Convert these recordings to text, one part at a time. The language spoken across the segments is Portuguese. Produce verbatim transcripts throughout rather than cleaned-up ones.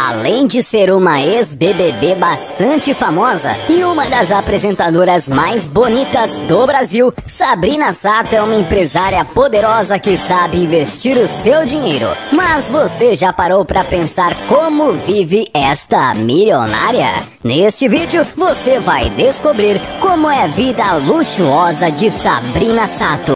Além de ser uma ex-B B B bastante famosa e uma das apresentadoras mais bonitas do Brasil, Sabrina Sato é uma empresária poderosa que sabe investir o seu dinheiro. Mas você já parou para pensar como vive esta milionária? Neste vídeo você vai descobrir como é a vida luxuosa de Sabrina Sato.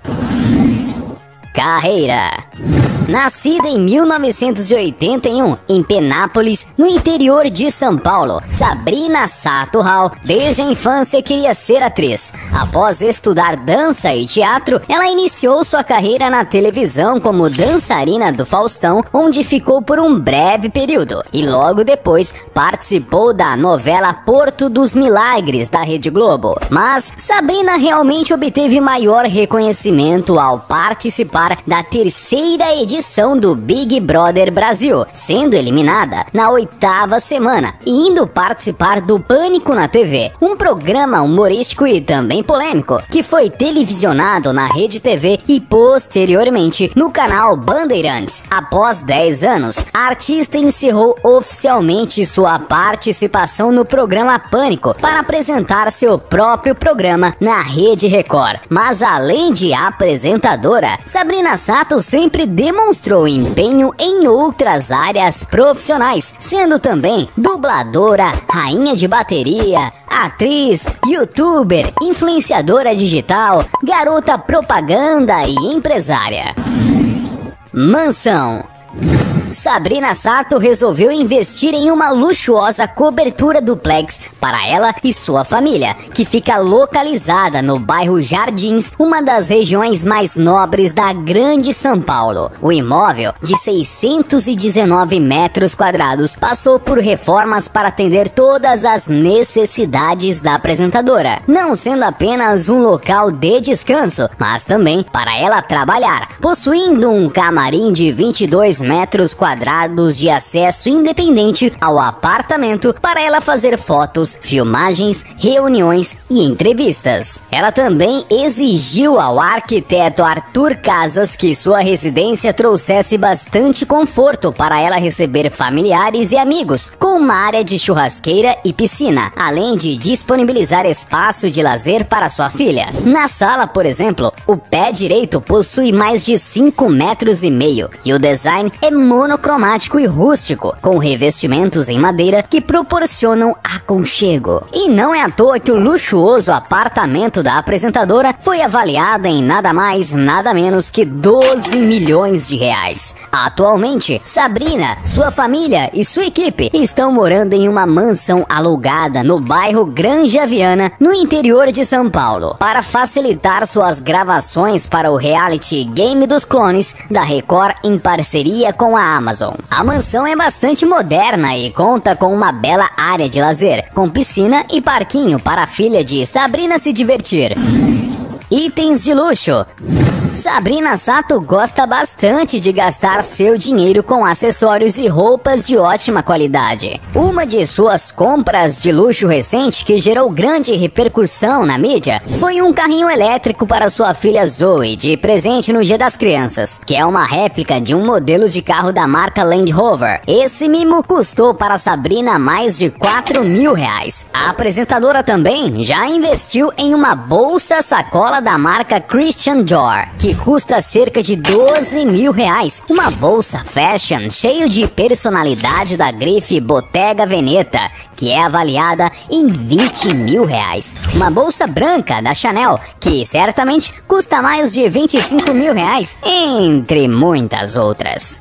Carreira. Nascida em mil novecentos e oitenta e um em Penápolis, no interior de São Paulo, Sabrina Sato Hall desde a infância queria ser atriz. Após estudar dança e teatro, ela iniciou sua carreira na televisão como dançarina do Faustão, onde ficou por um breve período, e logo depois participou da novela Porto dos Milagres da Rede Globo. Mas Sabrina realmente obteve maior reconhecimento ao participar da terceira edição do Big Brother Brasil, sendo eliminada na oitava semana e indo participar do Pânico na T V, um programa humorístico e também polêmico, que foi televisionado na Rede T V e posteriormente no canal Bandeirantes. Após dez anos, a artista encerrou oficialmente sua participação no programa Pânico para apresentar seu próprio programa na Rede Record. Mas além de apresentadora, Sabrina Sato sempre demonstrou empenho em outras áreas profissionais, sendo também dubladora, rainha de bateria, atriz, youtuber, influenciadora digital, garota propaganda e empresária. Mansão. Sabrina Sato resolveu investir em uma luxuosa cobertura duplex para ela e sua família, que fica localizada no bairro Jardins, uma das regiões mais nobres da Grande São Paulo. O imóvel, de seiscentos e dezenove metros quadrados, passou por reformas para atender todas as necessidades da apresentadora, não sendo apenas um local de descanso, mas também para ela trabalhar, possuindo um camarim de vinte e dois metros quadrados de acesso independente ao apartamento para ela fazer fotos, filmagens, reuniões e entrevistas. Ela também exigiu ao arquiteto Arthur Casas que sua residência trouxesse bastante conforto para ela receber familiares e amigos, com uma área de churrasqueira e piscina, além de disponibilizar espaço de lazer para sua filha. Na sala, por exemplo, o pé direito possui mais de cinco metros e meio e o design é monocromático e rústico, com revestimentos em madeira que proporcionam aconchego. E não é à toa que o luxuoso apartamento da apresentadora foi avaliado em nada mais, nada menos que doze milhões de reais. Atualmente, Sabrina, sua família e sua equipe estão morando em uma mansão alugada no bairro Granja Viana, no interior de São Paulo, para facilitar suas gravações para o reality Game dos Clones da Record em parceria com a Amazon. A mansão é bastante moderna e conta com uma bela área de lazer, com piscina e parquinho para a filha de Sabrina se divertir. Itens de luxo. Sabrina Sato gosta bastante de gastar seu dinheiro com acessórios e roupas de ótima qualidade. Uma de suas compras de luxo recente que gerou grande repercussão na mídia foi um carrinho elétrico para sua filha Zoe de presente no Dia das Crianças, que é uma réplica de um modelo de carro da marca Land Rover. Esse mimo custou para Sabrina mais de quatro mil reais. A apresentadora também já investiu em uma bolsa sacola da marca Christian Dior, que custa cerca de doze mil reais. Uma bolsa fashion cheio de personalidade da grife Bottega Veneta, que é avaliada em vinte mil reais. Uma bolsa branca da Chanel, que certamente custa mais de vinte e cinco mil reais, entre muitas outras.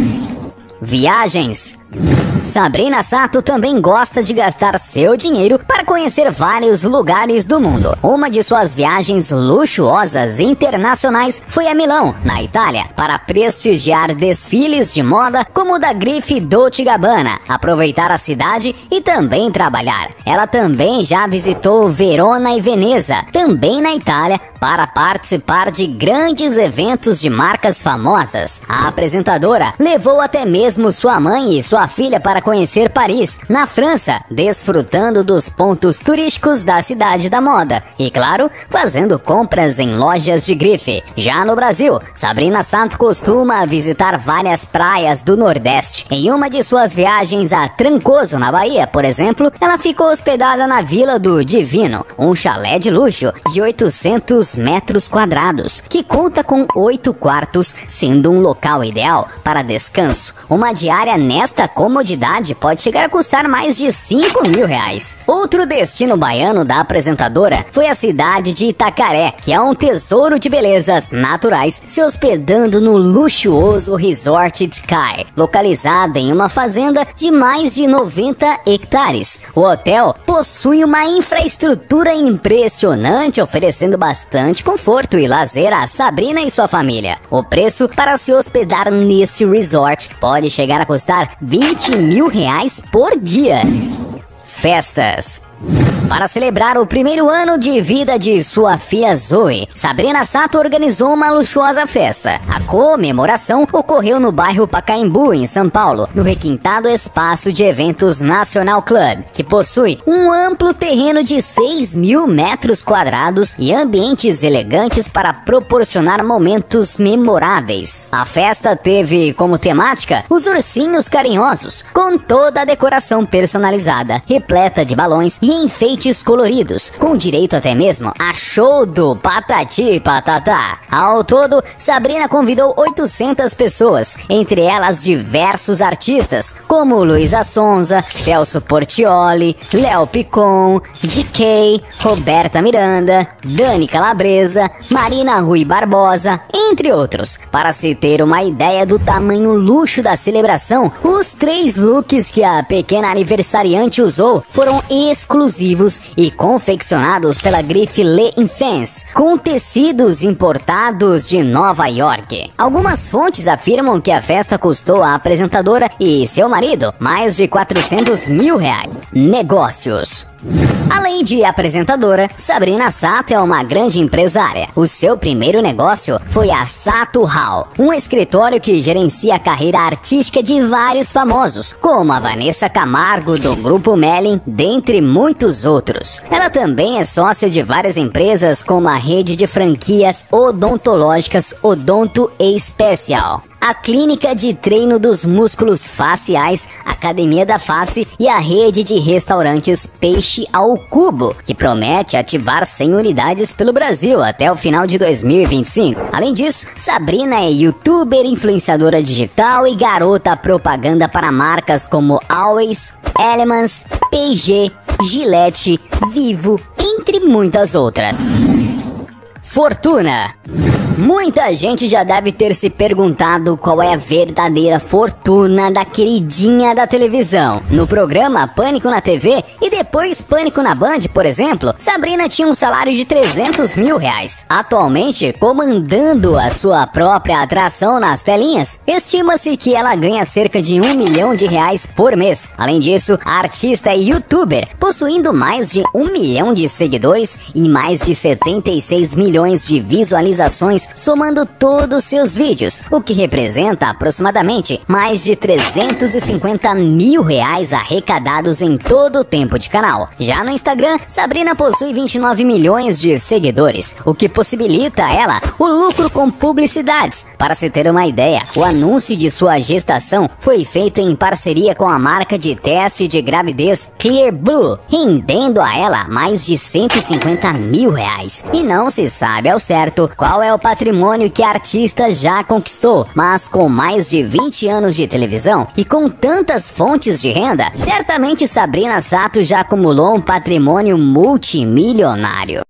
Viagens. Sabrina Sato também gosta de gastar seu dinheiro para conhecer vários lugares do mundo. Uma de suas viagens luxuosas internacionais foi a Milão, na Itália, para prestigiar desfiles de moda como o da grife Dolce Gabbana, aproveitar a cidade e também trabalhar. Ela também já visitou Verona e Veneza, também na Itália, para participar de grandes eventos de marcas famosas. A apresentadora levou até mesmo sua mãe e sua filha para conhecer Paris, na França, desfrutando dos pontos turísticos da cidade da moda e, claro, fazendo compras em lojas de grife. Já no Brasil, Sabrina Sato costuma visitar várias praias do Nordeste. Em uma de suas viagens a Trancoso, na Bahia, por exemplo, ela ficou hospedada na Vila do Divino, um chalé de luxo de oitocentos metros quadrados, que conta com oito quartos, sendo um local ideal para descanso. Uma diária nesta comodidade pode chegar a custar mais de cinco mil reais. Outro destino baiano da apresentadora foi a cidade de Itacaré, que é um tesouro de belezas naturais, se hospedando no luxuoso Resort Sky, localizada em uma fazenda de mais de noventa hectares. O hotel possui uma infraestrutura impressionante, oferecendo bastante conforto e lazer a Sabrina e sua família. O preço para se hospedar nesse resort pode chegar a custar vinte mil reais por dia. Festas. Para celebrar o primeiro ano de vida de sua filha Zoe, Sabrina Sato organizou uma luxuosa festa. A comemoração ocorreu no bairro Pacaembu, em São Paulo, no requintado espaço de eventos National Club, que possui um amplo terreno de seis mil metros quadrados e ambientes elegantes para proporcionar momentos memoráveis. A festa teve como temática os ursinhos carinhosos, com toda a decoração personalizada, repleta de balões e enfeites coloridos, com direito até mesmo a show do Patati Patatá. Ao todo, Sabrina convidou oitocentas pessoas, entre elas diversos artistas, como Luísa Sonza, Celso Portiolli, Léo Picon, D K, Roberta Miranda, Dani Calabresa, Marina Rui Barbosa, entre outros. Para se ter uma ideia do tamanho luxo da celebração, os três looks que a pequena aniversariante usou foram exclusivos e confeccionados pela grife Les Enfants, com tecidos importados de Nova York. Algumas fontes afirmam que a festa custou à apresentadora e seu marido mais de quatrocentos mil reais. Negócios. Além de apresentadora, Sabrina Sato é uma grande empresária. O seu primeiro negócio foi a Sato Hall, um escritório que gerencia a carreira artística de vários famosos, como a Vanessa Camargo do Grupo Melin, dentre muitos outros. Ela também é sócia de várias empresas, como a rede de franquias odontológicas Odonto Especial, a clínica de treino dos músculos faciais, Academia da Face e a rede de restaurantes Peixe ao Cubo, que promete ativar cem unidades pelo Brasil até o final de dois mil e vinte e cinco. Além disso, Sabrina é youtuber, influenciadora digital e garota propaganda para marcas como Always, Elements, P G, Gillette, Vivo, entre muitas outras. Fortuna. Muita gente já deve ter se perguntado qual é a verdadeira fortuna da queridinha da televisão. No programa Pânico na T V e depois Pânico na Band, por exemplo, Sabrina tinha um salário de trezentos mil reais. Atualmente, comandando a sua própria atração nas telinhas, estima-se que ela ganha cerca de um milhão de reais por mês. Além disso, a artista é youtuber, possuindo mais de um milhão de seguidores e mais de setenta e seis milhões de visualizações, somando todos seus vídeos, o que representa aproximadamente mais de trezentos e cinquenta mil reais arrecadados em todo o tempo de canal. Já no Instagram, Sabrina possui vinte e nove milhões de seguidores, o que possibilita a ela o lucro com publicidades. Para se ter uma ideia, o anúncio de sua gestação foi feito em parceria com a marca de teste de gravidez Clear Blue, rendendo a ela mais de cento e cinquenta mil reais. E não se sabe ao certo qual é o patrimônio que a artista já conquistou, mas com mais de vinte anos de televisão e com tantas fontes de renda, certamente Sabrina Sato já acumulou um patrimônio multimilionário.